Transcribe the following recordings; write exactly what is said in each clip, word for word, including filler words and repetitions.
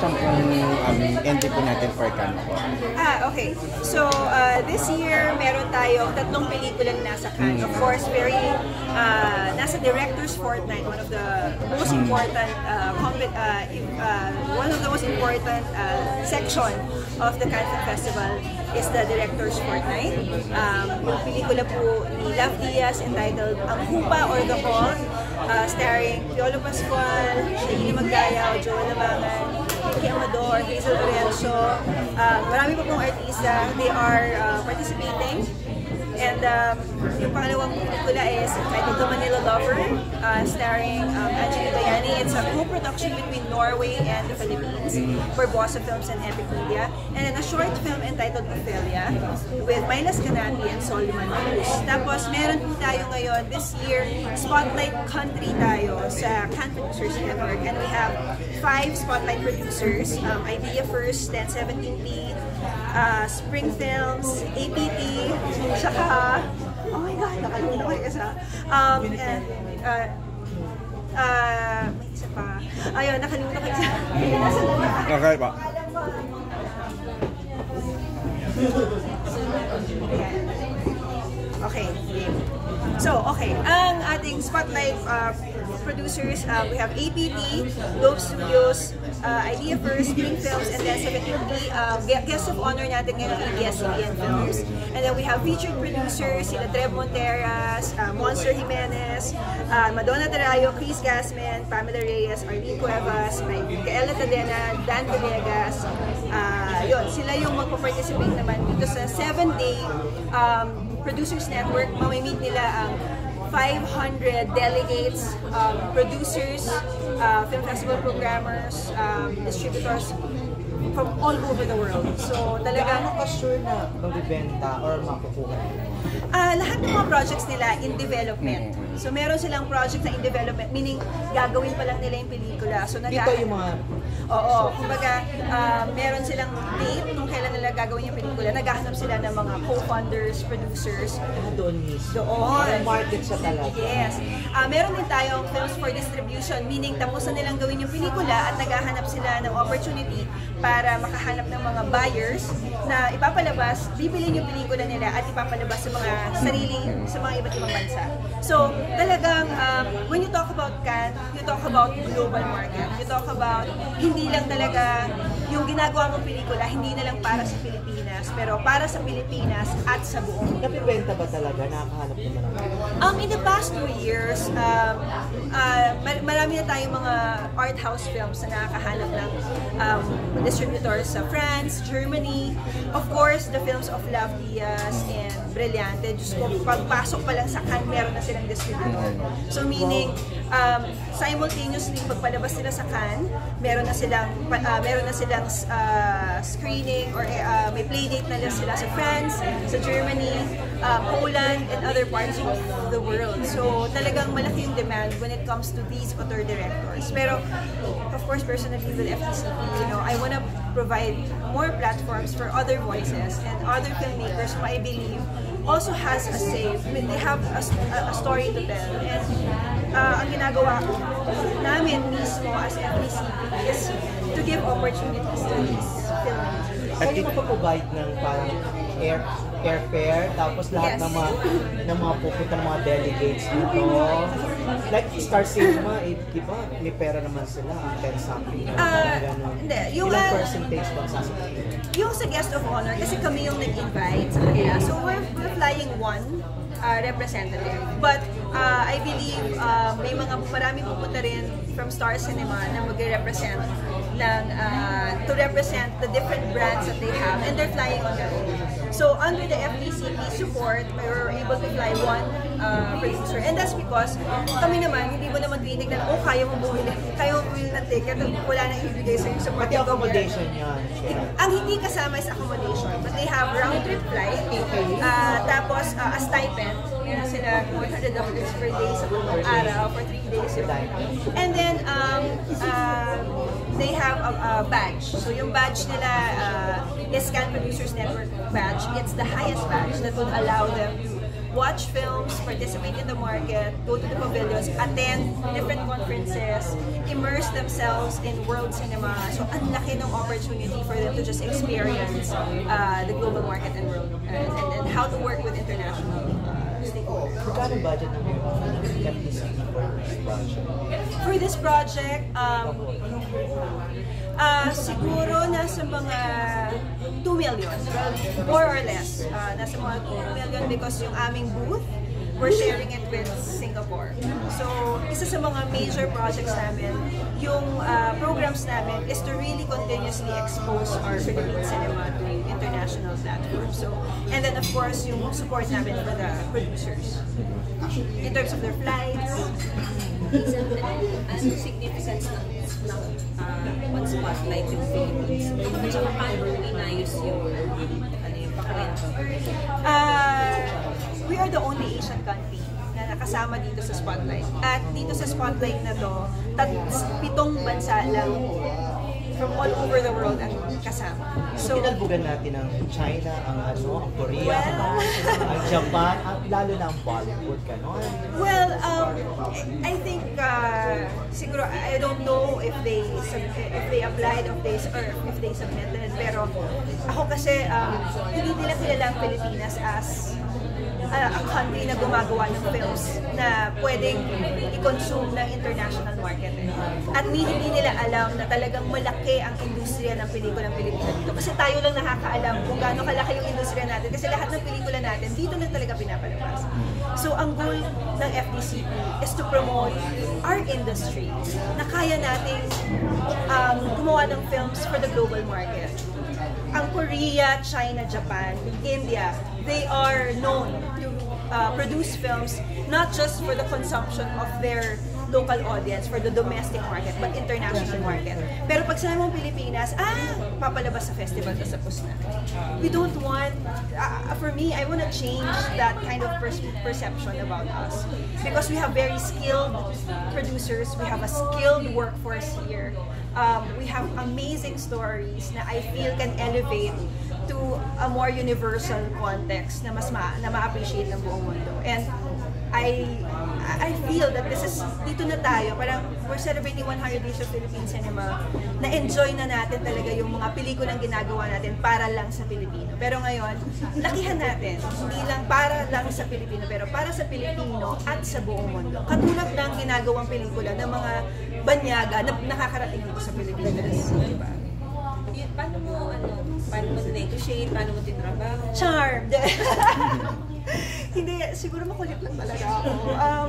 sampung um, entry po natin for Cannes po? Ah, okay. So, uh, this year, meron tayong tatlong pelikulang nasa Cannes. Of course, very, uh, nasa Director's Fortnight, one of the most important, uh, uh, uh, one of the most important uh, section of the Cannes Film Festival is the Director's Fortnight. Um, yung pelikula po ni Love Diaz entitled Ang Hupa or The Hall, uh, starring Piolo Pascual, Shaina Magdayaw, Joel Labangan, Vicky Amador, Hazel Lorenzo, uh, marami pa pong artista. They are uh, participating. And um, yung pangalawang pelikula is entitled The Manila Lover, uh, starring um, Angeli Bayani. It's a co-production between Norway and the Philippines for Bossa Films and Epic Media. And then a short film entitled Ophelia with Mylas Canati and Solomon Cruz. Tapos meron po tayo ngayon, this year, Spotlight Country tayo sa Cannes Producers Network. And we have five Spotlight producers, um, Idea First, ten seventeen P, uh, Spring Films, A P T, saka oh my God, nakalimutan ko yung isa. Um, and, uh, uh, may isa pa. Ayun, nakalimutan ko yung isa. Okay pa. Okay. So, okay. Ang ating spotlight uh, producers, uh, we have A P T, Dove Studios, uh, Idea First, Spring Films, and then seventeen P. Uh, guest of honor natin ngayon A B S C B N Films. And then we have featured producers, sila Trev Monteras, uh, Monster Jimenez, uh, Madonna Tarayo, Chris Gasman, Pamela Reyes, Arlene Cuevas, Micaela Tadena, Dan Villegas. Uh, yun, sila yung magpa-participate naman dito sa seven-day um, Producers Network. Mamimit nila ang five hundred delegates, um, producers, uh, film festival programmers, um, distributors from all over the world. So talagang gaano ka sure na mabibenta or makukuha? Uh, lahat ng mga projects nila in development. So meron silang project na in development, meaning gagawin pa lang nila yung pelikula. So nag- Dito yung mga... Oo, kumbaga uh, meron silang date kung kailan nila gagawin yung pelikula. Naghahanap sila ng mga co-funders, producers. Doon mismo. Doon. Para market siya talaga. Yes. Uh, meron din tayong films for distribution, meaning tapos na nilang gawin yung pelikula at naghahanap sila ng opportunity para makahanap ng mga buyers na ipapalabas, bibilin yung pelikula nila at ipapalabas sa mga sarili, sa mga iba't ibang bansa. So, talagang, um, when you talk about Cannes, you talk about global market. You talk about, hindi lang talaga, yung ginagawa mong pelikula, hindi na lang para sa Pilipinas, pero para sa Pilipinas at sa buong. Napibenta ba talaga? Nakakahanap naman ako. Um, in the past two years, um, uh, mar marami na tayong mga art house films na nakakahanap ng um, distributors sa France, Germany. Of course, the films of Love Diaz and Brillante. Diyos ko, pagpasok pa lang sa Cannes, meron na silang distributor. So meaning, um, simultaneously, pagpalabas nila sa Cannes, meron na silang, uh, meron na silang uh, screening or uh, may playdate na sila sa France, sa Germany, uh, Poland, and other parts of the world. So talagang malaki yung demand when it comes to these author directors. Pero, of course, personally with F T C P, you know, I wanna provide more platforms for other voices and other filmmakers who I believe also has a say. I mean, they have a, a story to tell. And uh, ang ginagawa namin mismo as F T C P is to give opportunities to these filmmakers. Kayo magpaprovide ng parang air airfare, tapos lahat Yes. ng mga ng mga pupuntang mga delegates dito. Like Star Cinema, eh, di ba, may pera naman sila, ten something na Ah, gano'n. hindi. Yung, Ilang ah, percentage bang sasabihin? Yung sa guest of honor, kasi kami yung nag-invite sa kanila. So we're, we're flying one uh, representative. But uh, I believe uh, may mga marami pupunta rin from Star Cinema na mag-represent ng, uh, to represent the different brands that they have, and they're flying on their own. So under the F T C P support, we were able to fly one uh, producer. And that's because kami naman, hindi mo naman tinitignan, oh, kaya mo bumili, kaya mo bumili ng ticket, wala nang ibigay sa'yo sa Pati accommodation yan. Ang hindi kasama is accommodation, but they have round-trip flight, uh, tapos uh, a stipend, meron sila one hundred dollars per day sa buong araw for three days. And then, um, uh, they have a, a badge. So yung badge nila uh, is Cannes Producers Network badge. It's the highest badge that would allow them to watch films, participate in the market, go to the pavilions, attend different conferences, immerse themselves in world cinema. So ang laki ng opportunity for them to just experience uh, the global market and world and, and, and how to work with international uh, stakeholders. Magkano budget ng F D C for this project? For this project, um, uh, siguro nasa mga two million, well, more or less. Uh, nasa mga two million because yung aming booth, we're sharing it with Singapore. So, isa sa mga major projects namin, yung uh, programs namin is to really continuously expose our Philippine cinema to international platforms. So, and then of course, yung support namin for the producers. In terms of their flights. Isang ano significance ng ng uh, pag-spotlight yung Philippines? At saka paano inayos yung ano yung pakwento? Uh, we are the only Asian country na nakasama dito sa spotlight. At dito sa spotlight na to, tat pitong bansa lang from all over the world ang kasama. So, kinalbugan natin ang China, ang ano, ang Korea, Well, ang Japan, at lalo na ang Bollywood, gano'n. Well, um, I think uh, siguro I don't know if they sub- if they applied of this or if they submitted, pero ako kasi um, hindi nila kilala ang Pilipinas as uh, ang country na gumagawa ng films na pwedeng i-consume ng international market. Eh. At hindi, hindi nila alam na talagang malaki ang industriya ng pelikulang Pilipino dito. Kasi tayo lang nakakaalam kung gaano kalaki yung industriya natin. Kasi lahat ng pelikula natin, dito lang talaga pinapalabas. So ang goal ng F D C P is to promote our industry na kaya nating um, gumawa ng films for the global market. Ang Korea, China, Japan, India, they are known to uh, produce films not just for the consumption of their local audience, for the domestic market, but international market. Pero pag sinabi mong Pilipinas, ah, papalabas sa festival, tas tapos na. We don't want, uh, for me, I want to change that kind of per perception about us. Because we have very skilled producers, we have a skilled workforce here. Um, we have amazing stories na I feel can elevate to a more universal context na mas ma na ma-appreciate ng buong mundo. And I I feel that this is, dito na tayo, parang we're celebrating one hundred days of Philippine cinema, na-enjoy na natin talaga yung mga pelikulang ginagawa natin para lang sa Pilipino. Pero ngayon, lakihan natin, hindi lang para lang sa Pilipino, pero para sa Pilipino at sa buong mundo. Katulad ng ginagawang pelikula ng mga banyaga na nakakarating dito sa Pilipinas. Diba? Yun, paano mo, ano, paano mo negotiate, paano mo tinrabaho? Charmed! Hindi, siguro makulit lang talaga ako. Um,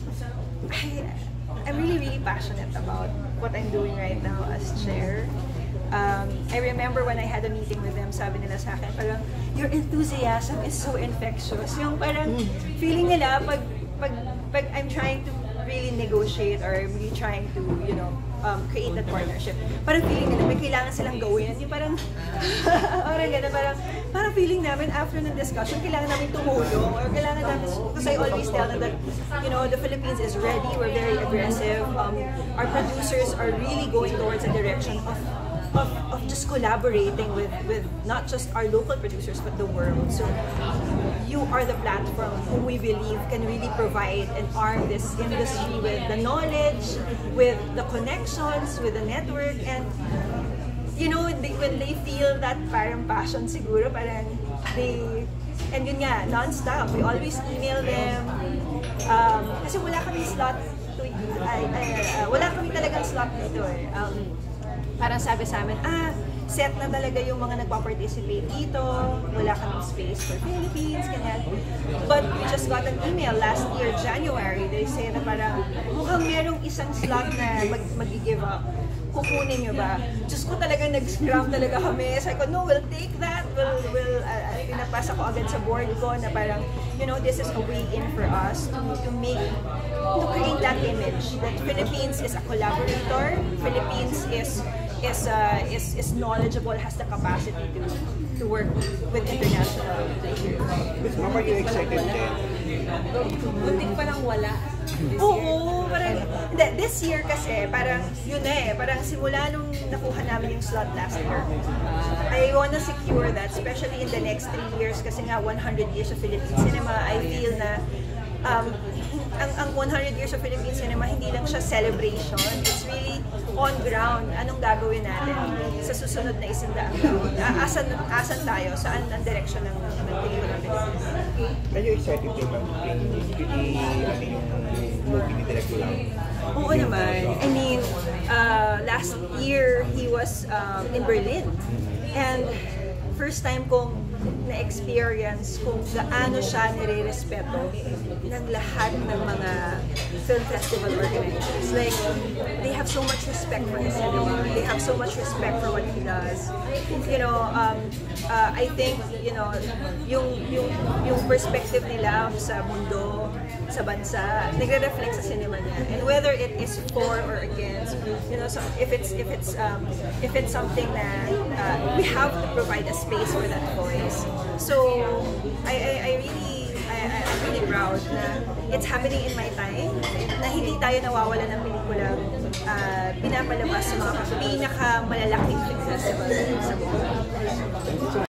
I, I'm really, really passionate about what I'm doing right now as chair. Um, I remember when I had a meeting with them, sabi nila sa akin, parang, your enthusiasm is so infectious. Yung parang feeling nila, pag, pag, pag I'm trying to really negotiate or I'm really trying to, you know, um, create that partnership, parang feeling nila, may kailangan silang gawin. Yung parang, parang gano'n, parang, parang feeling namin after ng discussion, kailangan namin tumulong, or kailangan namin, because I always tell them that, you know, the Philippines is ready, we're very aggressive, um, our producers are really going towards a direction of Of, of just collaborating with, with not just our local producers but the world. So you are the platform who we believe can really provide and arm this industry with the knowledge, with the connections, with the network, and you know, they, when they feel that parang passion siguro, parang they, and yun nga, non-stop, we always email them, um, kasi wala kami slot to, ay, ay, uh, wala kami talagang slot dito eh. Um, Parang sabi sa amin, ah, set na talaga yung mga nagpa-participate dito, wala kaming space for Philippines, ganyan. But we just got an email last year, January, they say na parang mukhang merong isang slot na mag mag-give up. Kukunin nyo ba? Diyos ko talaga nag-scrum talaga kami. Sabi ko, no, we'll take that. We'll, we'll, uh, pinapasa ko agad sa board ko na parang, you know, this is a way in for us to, to make, to create that image that Philippines is a collaborator, Philippines is is uh, is is knowledgeable, has the capacity to to work with international players. Ma'am, are you excited din? Buntik pa lang wala. this year? Oo, parang, hindi, this year kasi, parang, yun na eh, parang simula nung nakuha namin yung slot last year, I wanna secure that, especially in the next three years, kasi nga one hundred years of Philippine cinema, I feel na, um, ang, ang one hundred years of Philippine cinema, hindi lang siya celebration, it's really on ground, anong gagawin natin sa susunod na isindaang taon. Asan, asan tayo, saan ang direksyon ng, ng pelikula ng Pilipinas. Medyo excited din ba? Pili, ano yung movie ni Direk Lang? Oo naman. I mean, uh, last year, he was um, in Berlin. And first time kong na-experience kung gaano siya nire-respeto ng lahat ng mga film festival organizers. Like, they have so much respect for his cinema. They have so much respect for what he does. You know, um, uh, I think, you know, yung, yung, yung perspective nila sa mundo, sa bansa, nagre-reflect sa cinema niya. And whether it is for or against, you know, so if it's if it's um, if it's something that uh, we have to provide a space for that voice. So I I, I really I, I'm really proud na it's happening in my time, na hindi tayo nawawala ng pelikulang uh, pinapalabas sa mga pinaka malalaking film festival sa mundo.